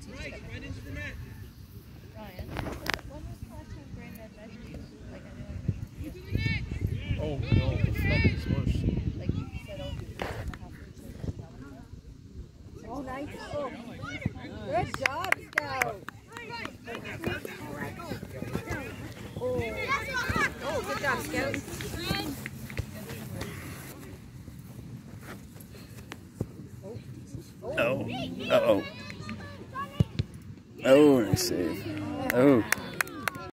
Right into the net. Ryan, when was the last time Granddad measured you? Like, I know I measured you. Oh no, it's worse. Like you said, oh, you're 3.5 inches. Oh, nice. Oh. Good job, Scout. Oh, good job, Scout. Oh, uh-oh. Oh, nice save. Oh.